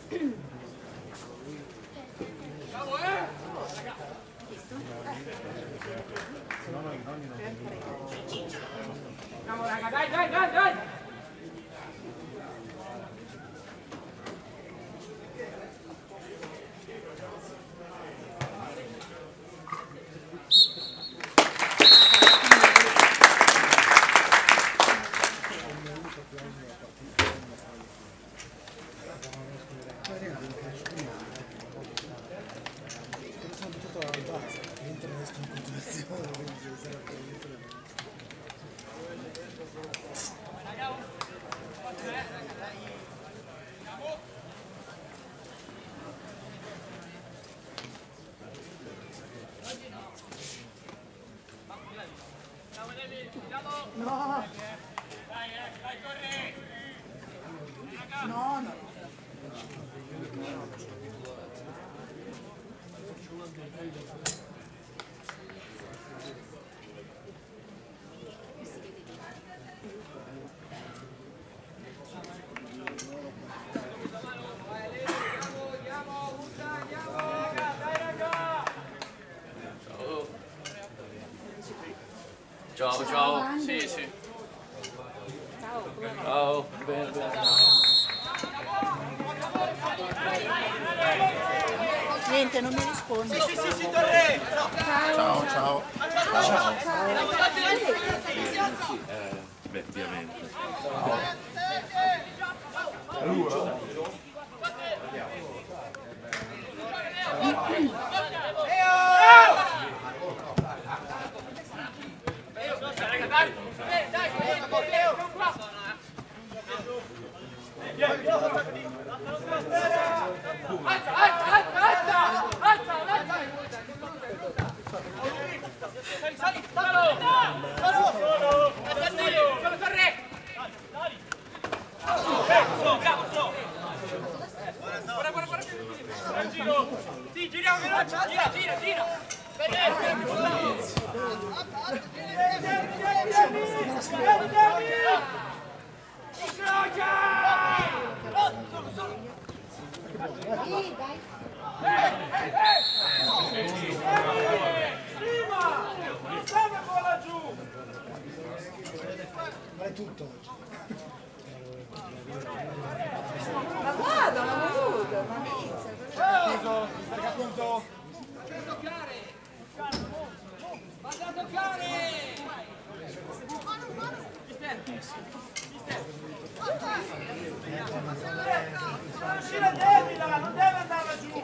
Andiamo raga, dai! No. Dai, corri! No. Ciao. Sì. Ciao. Bene. Niente, non mi risponde. Sì, Torre! Ciao. Beh, ovviamente. Sì, giriamo veloce, gira! Vai tutto oggi. Ma guarda, ma voluto, ma inizia. Perché punto? Vado a toccare! Non deve andare giù!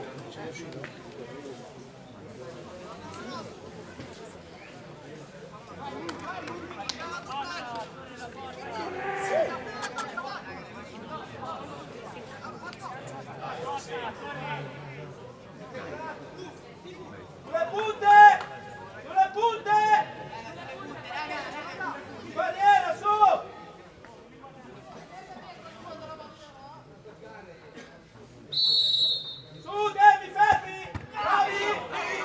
Sulle punte! Barriera, su! Su, Devi, fermi! Bravi!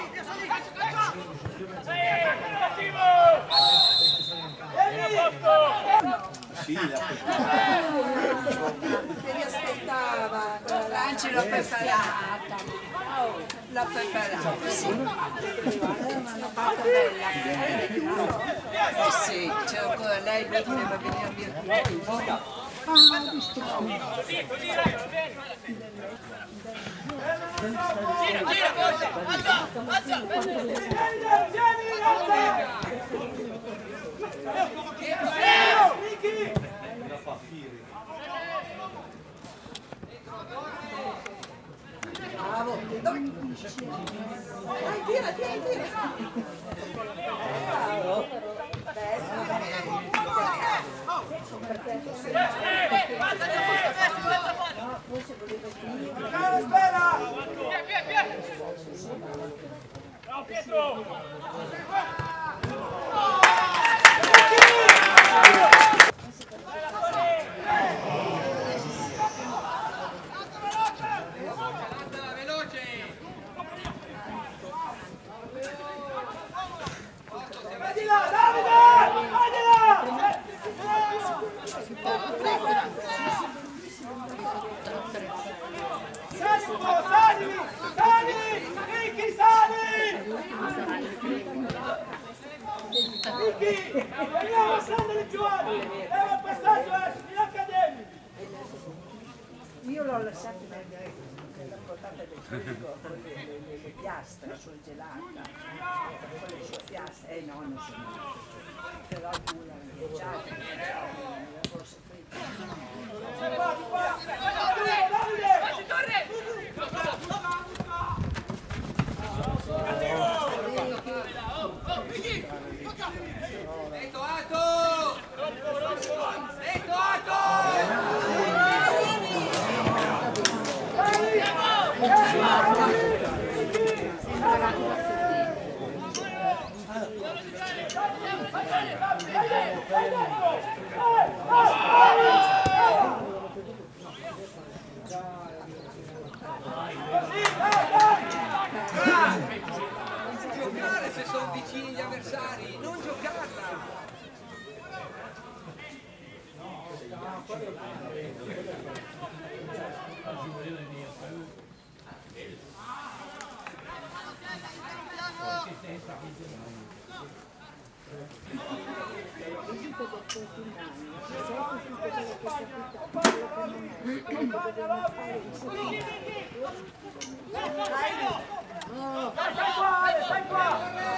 Sì, Che mi aspettava. L'Anci l'ho preparata. L'ho preparata, sì. Una fatta bella. Sì, c'è ancora lei, poi voleva venire a via. Così, dai, va bene! Gira, alza! Vieni, Bravo. Dai, tira. Bravo. Sono perfetto. Forse voleva dire. Spera! Via! Ciao Pietro! Veniamo a prendere Giovanni! Era il passaggio in accademia! Io l'ho lasciato prendere la portata del frigo con le piastre surgelata, con le sue piastre, no, non sono, però tu l'hai mangiata, la borsa fritta. Giocare se sono vicini gli avversari, non giocarla! Stai qua!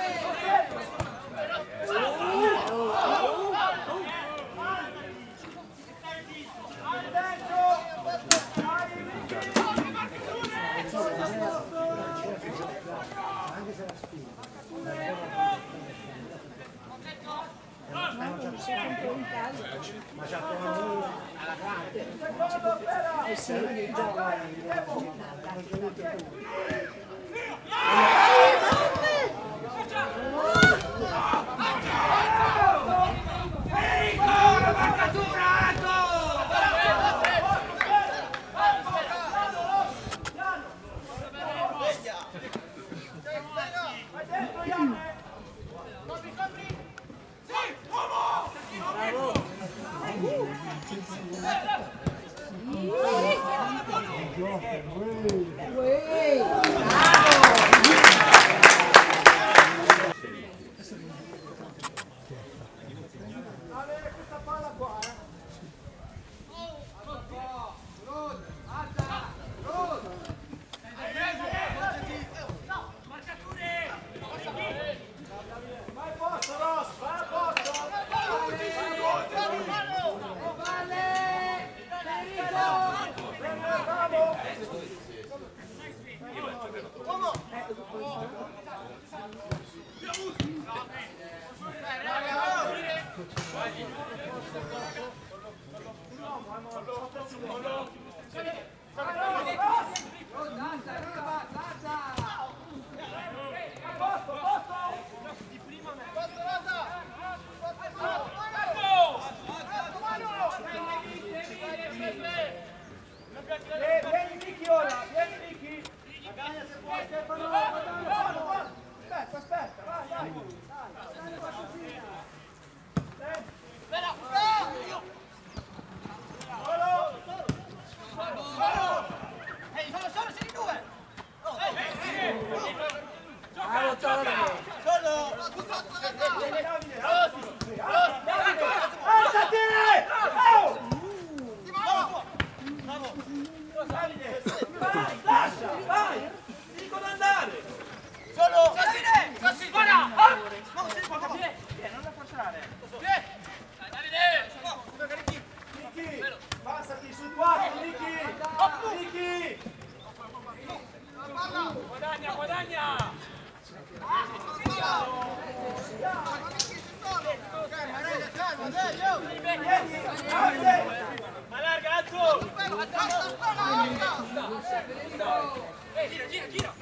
Vieni Vicky ora, vieni Vicky! Aspetta, vai, dai! Dai, qualcosina! Solo, siete in due! Bravo Torre! Alzati! Vai, lascia, vai! Dico di andare! Solo! Sassi! Ora! Non si può capire! Non la forzare! Niki! Passati sul 4, Niki! Niki! Guadagna! Allarga, alzo! Gira!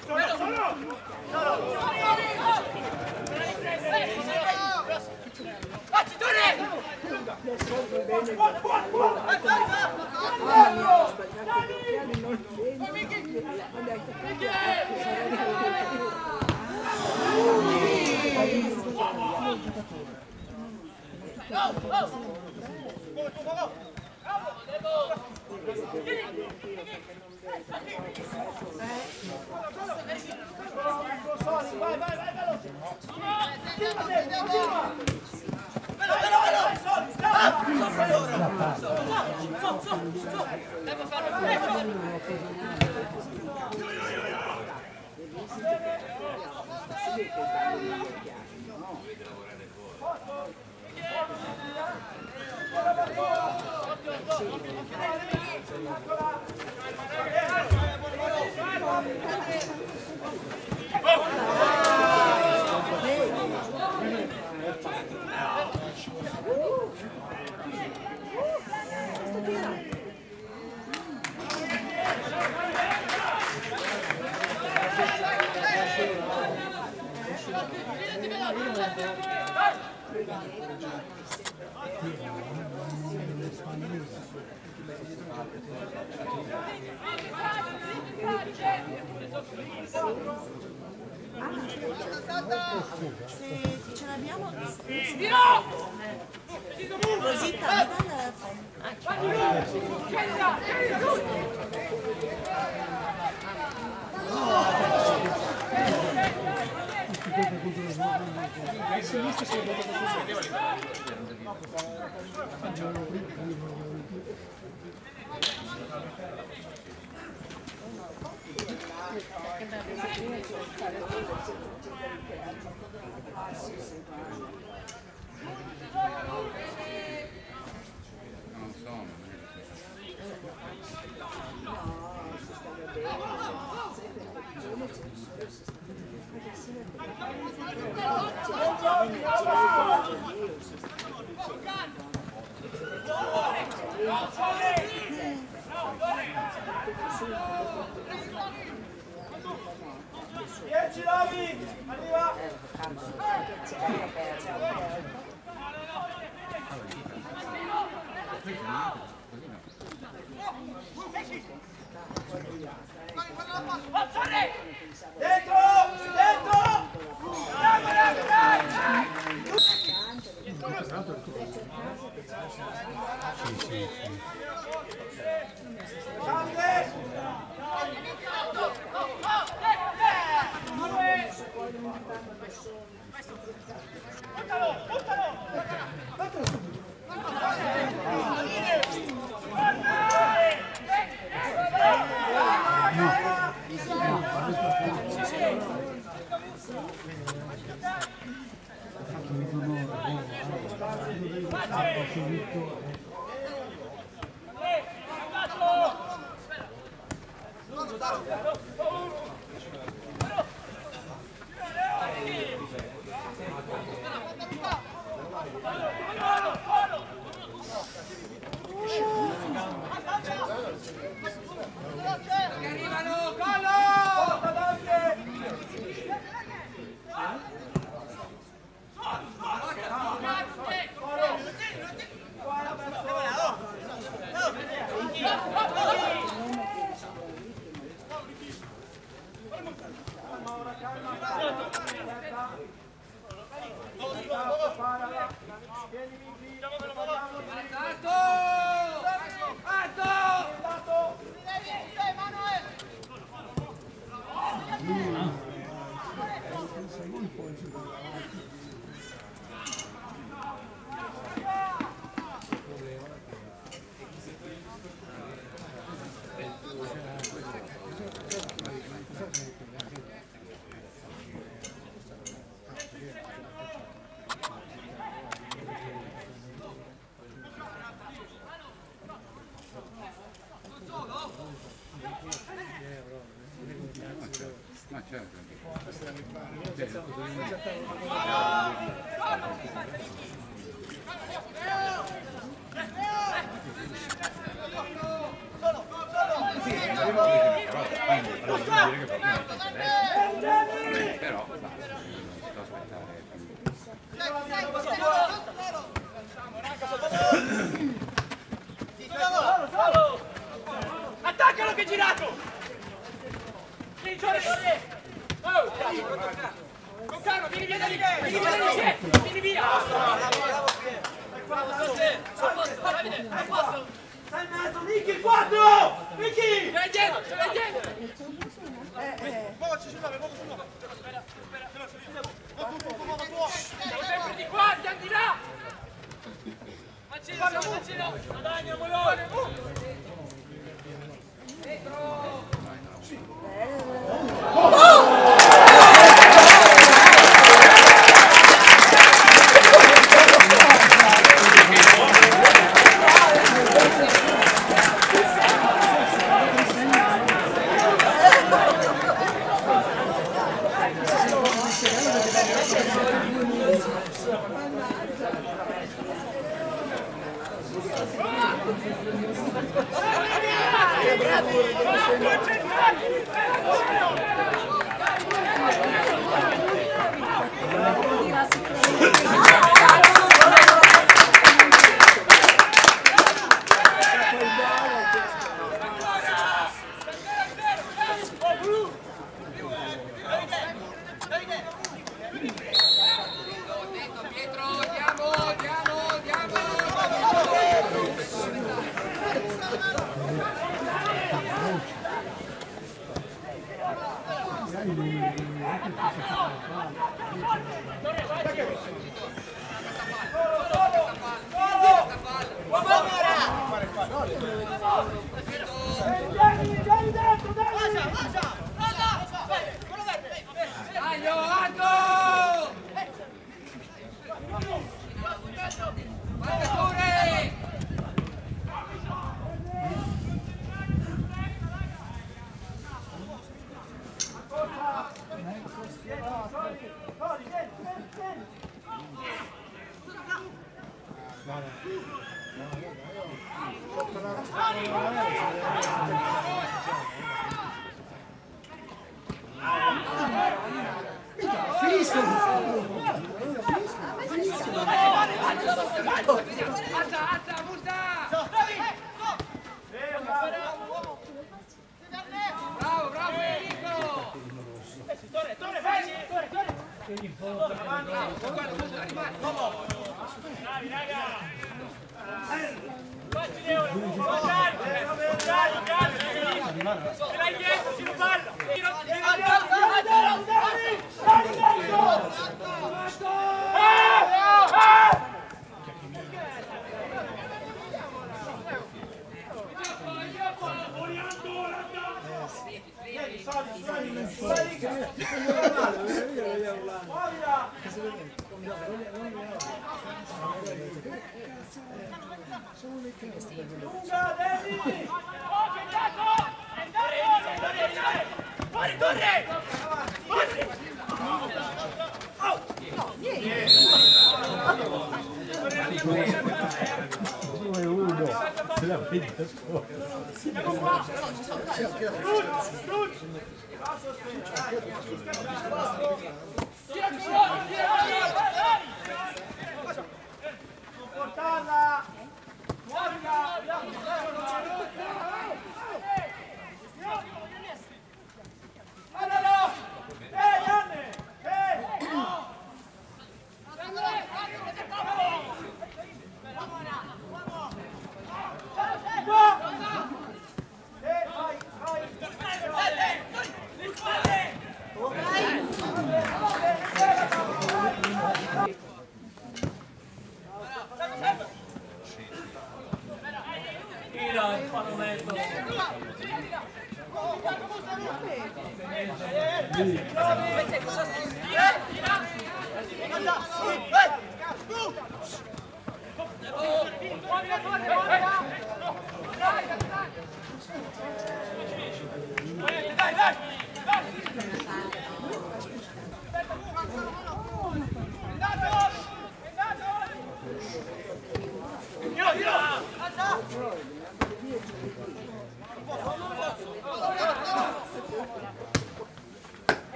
Vai, vai, vai, veloce! Se ce l'abbiamo, Rosita, mi dà Dieci Roby! Arriva! Dentro! Dentro! Ma certo. Però attaccalo che è girato! Con calma, vieni via da lì! Vieni via da lì! Vieni via! Stai in mezzo, Nicky, 4! Nicky! Vai dietro, vai dietro! Muovaci sul 9, muovaci sul 9. Spera. Siamo sempre di qua, andiamo di là! Mancino! Dai, andiamolo!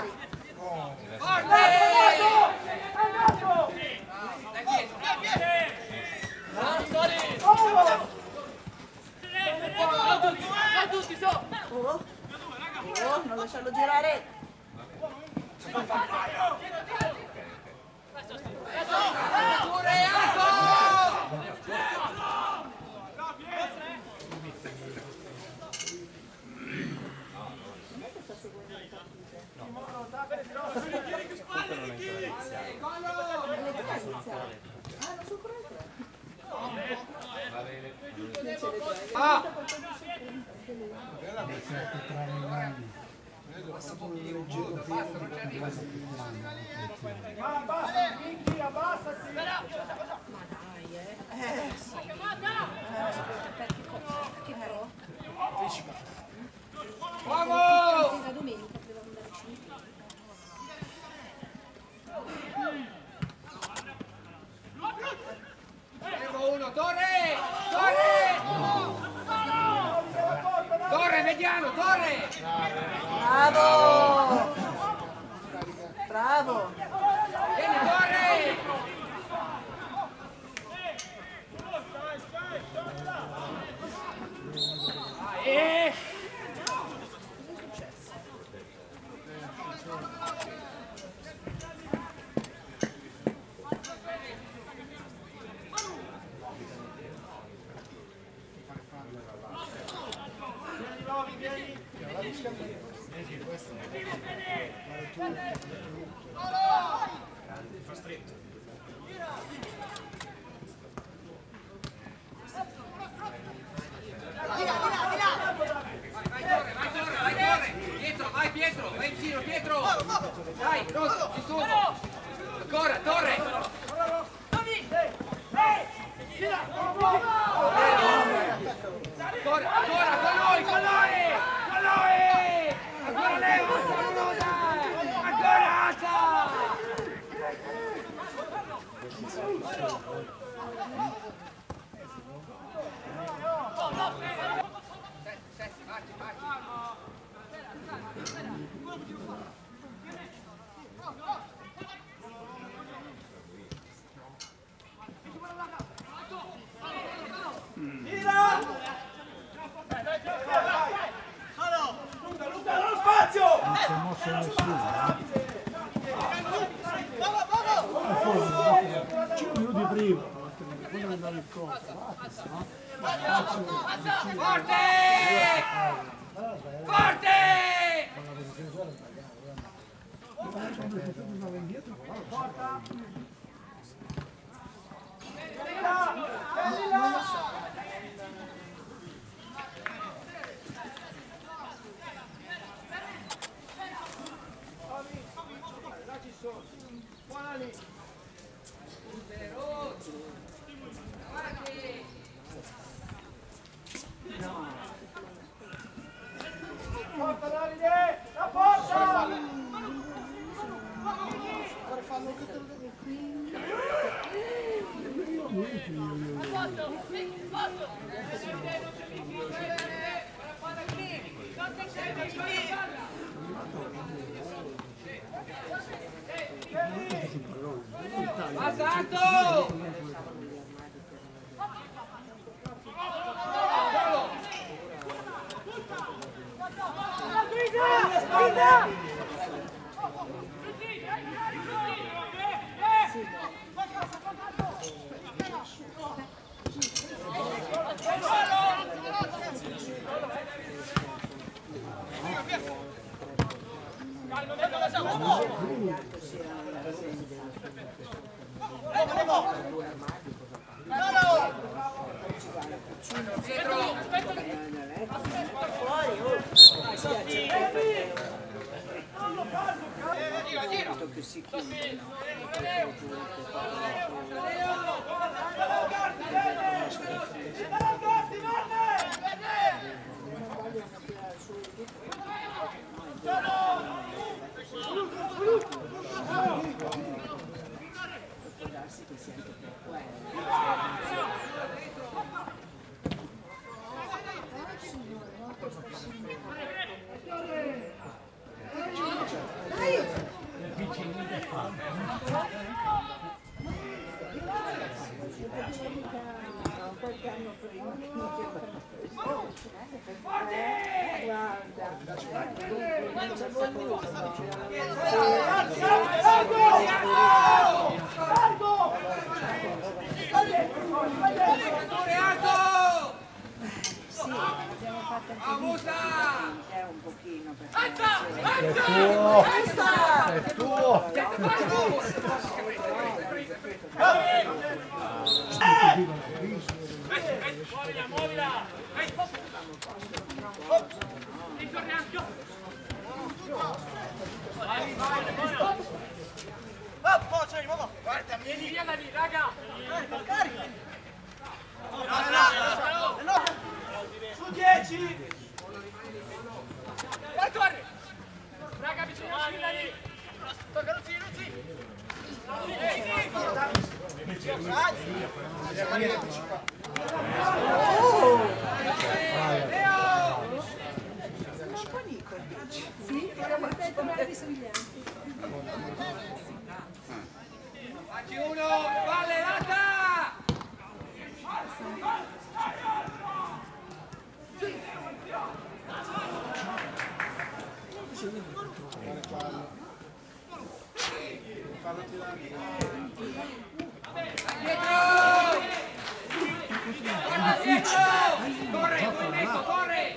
pari. Oh, non lasciarlo girare. Torre, mediano, torre! Bravo! Bravo! Vieni, torre! Vai Pietro, vai in giro Pietro! Dai, Rosso, ci sono! Ancora, torre! Ancora, con noi! Ancora Leo, ancora alza! Forte! Forte! Dai! qualche anno prima. Sì, abbiamo fatto anche un pochino È tuo! Guarda, vieni via da lì, raga! Su 10! Vai, torri! Raga, vicino da lì! Tocca, Luzzi! Sì, abbiamo fatto bravi somiglianti. Facci uno! Valle, Lata! Corre!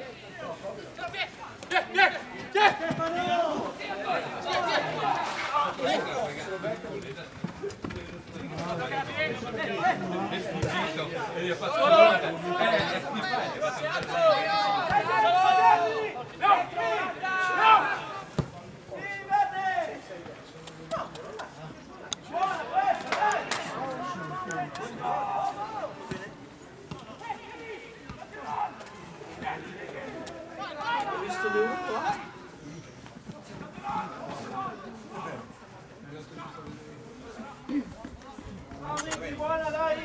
Buona, dai!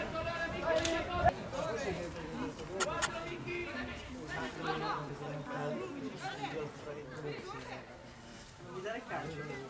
Non mi dare calcio.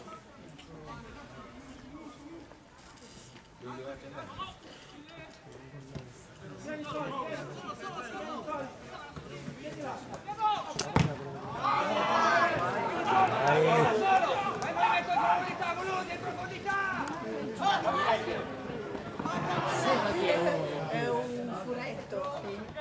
È un furetto.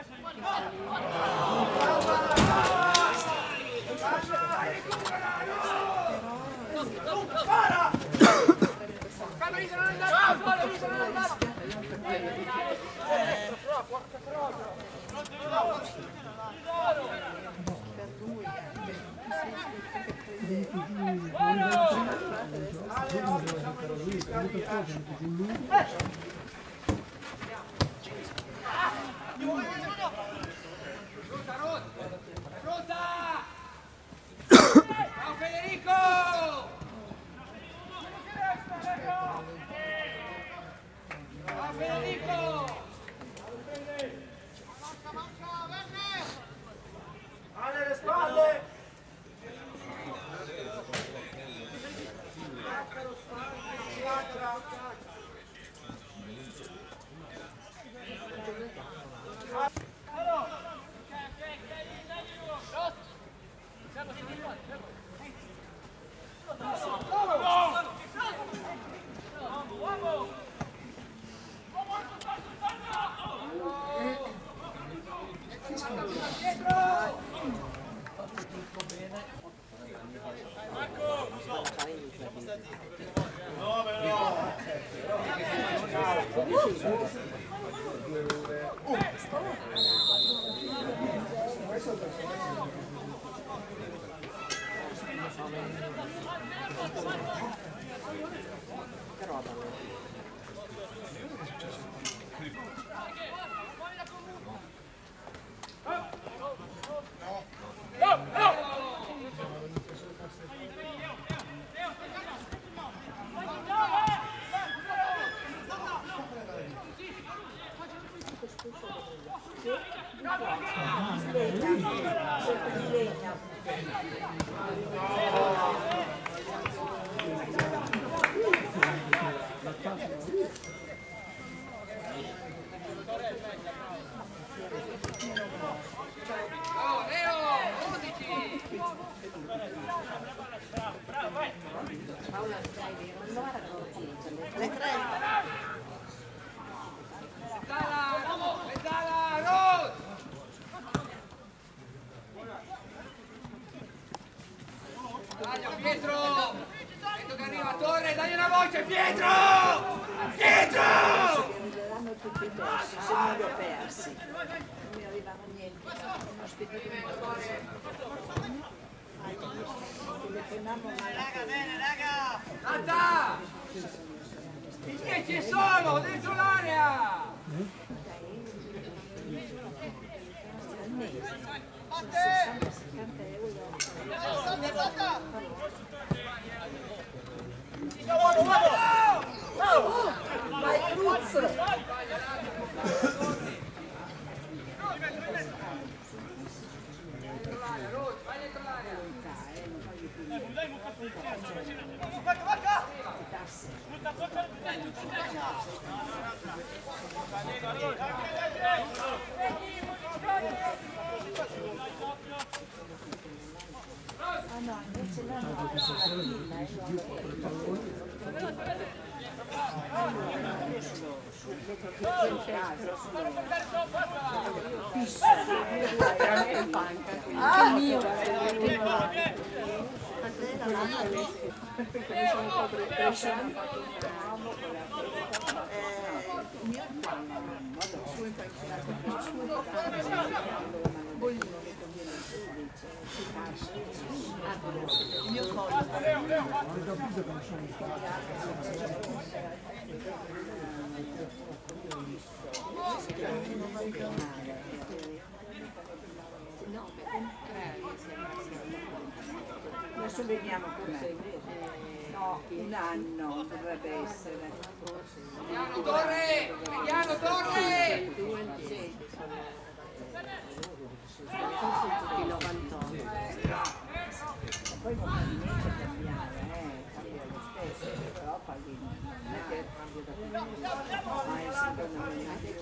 Ciao Federico! Ciao Federico! Ale le spalle! Le 3. Pietro! Vedo che arriva Torre, dagli una voce, Pietro! Pietro! L'hanno tutti persi, se non li ho persi. Non mi arrivava niente. Non aspettavo telefonavo male. Bene, raga! Atta! Il 10 è solo, dentro l'area! Al mese sono 60-70 euro. Vai Cruz! Ah no, invece l'hanno messo la fila e io dietro che c'è in casa, fisso, in panca. Ah, mio! Perché mi sono un po' cresciuto. Il mio su è poi infilato più su bollino che conviene invece si cascia il mio collo adesso vediamo com'è. No, un anno dovrebbe essere. Mediano Torre! Mediano Torre! Poi non fa niente cambiare, cambia lo stesso, però paghi non è che cambia da tutto. Ma è secondo me io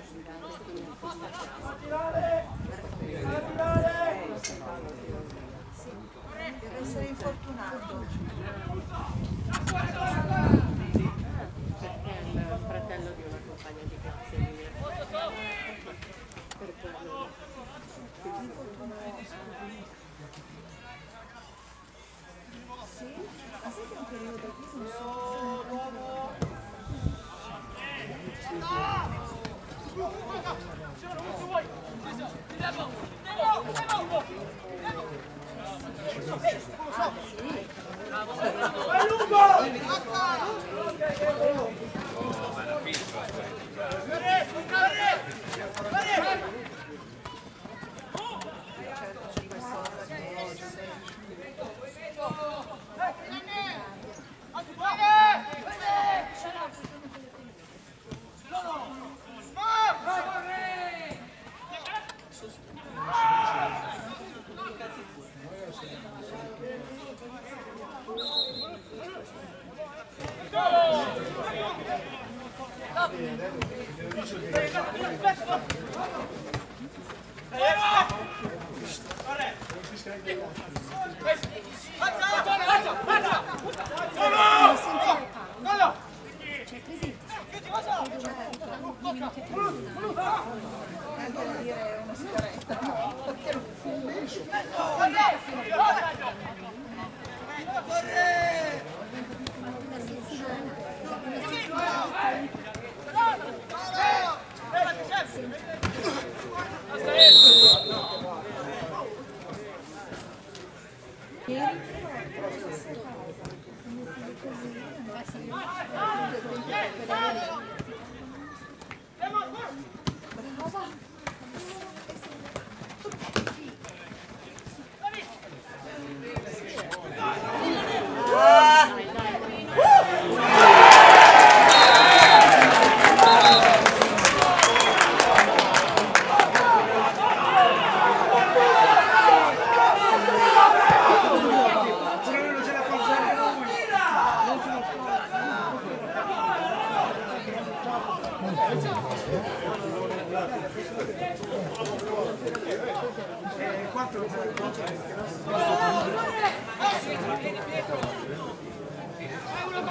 Deve essere infortunato. Perché è il fratello di una compagna di classe mia. Per quello. Sì? Ma sai che è un periodo qui non so.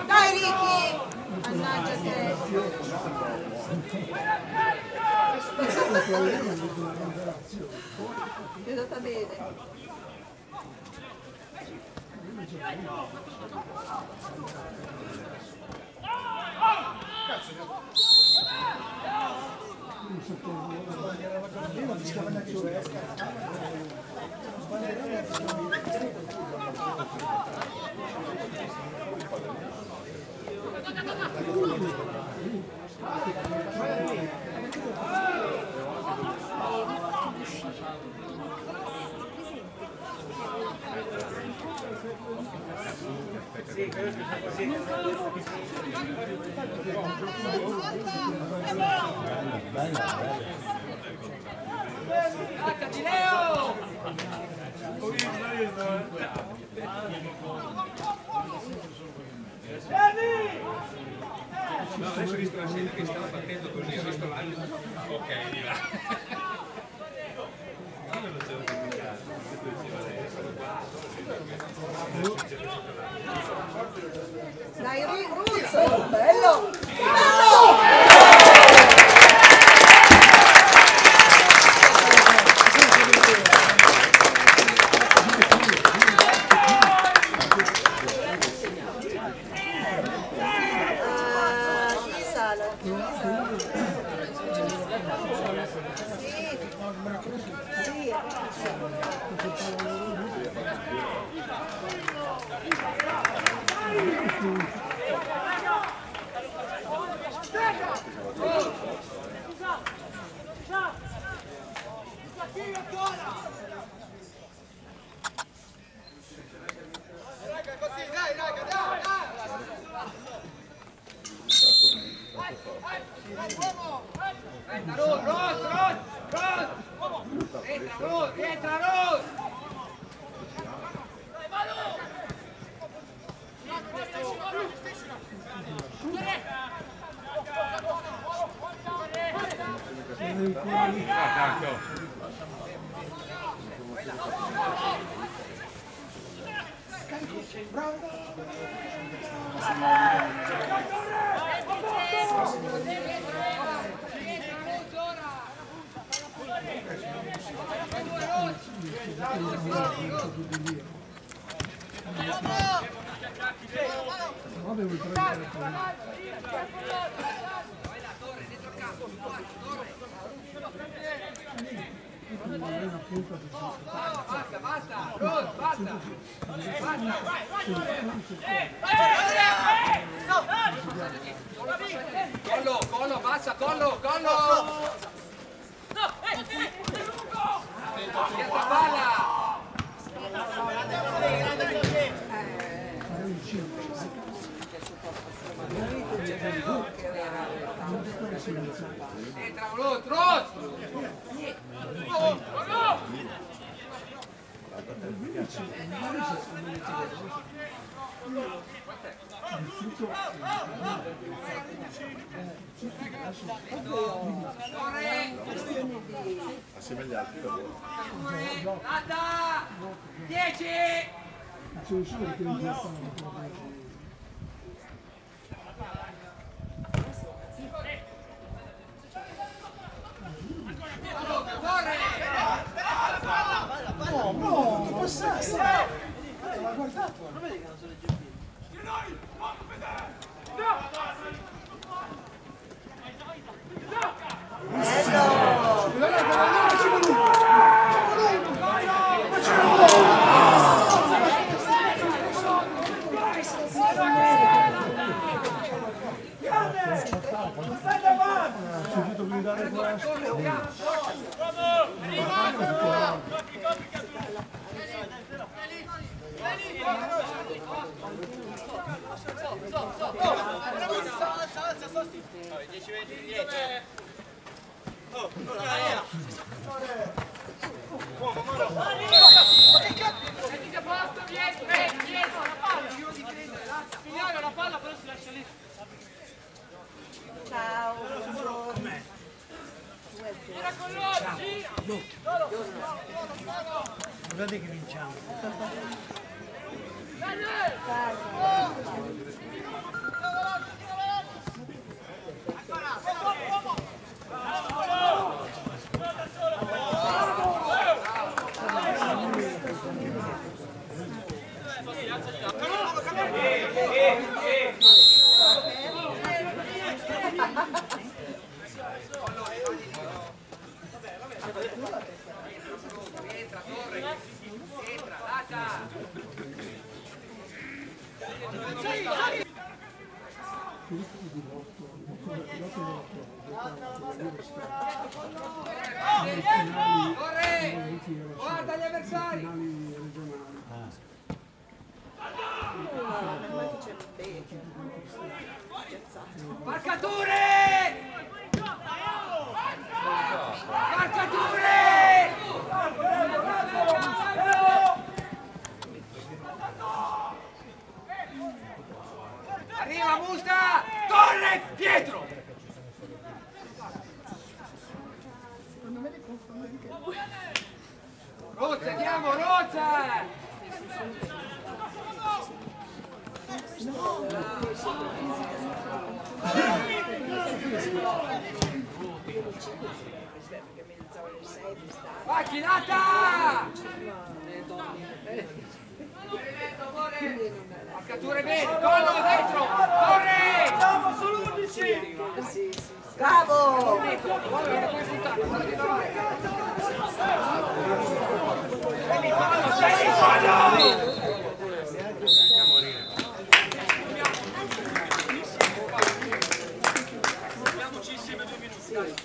Dai Ricky! Mannaggia te! Ti è andata bene. No, adesso ho visto la serie che stava battendo così, ho visto l'altro. Ok, di là. Non c'ero dimenticato. Dai Ruzzo! Bello! Collo, basta, collo! Dietro palla! Entra, Trot! Assieme agli altri lavoro. 10! No, non passasse! Ma guardato! Non vedi che non sono leggeri? Ciao, buongiorno. Guardate che vinciamo. Guarda gli avversari! Marcature! Marcature! Arriva Musta! Torre Pietro! Rozza, andiamo, Rozza! Macchinata! Marcature bene, collo dentro! Corre! Siamo sull'11! Bravo! Guarda, puoi puntare, guarda di davanti!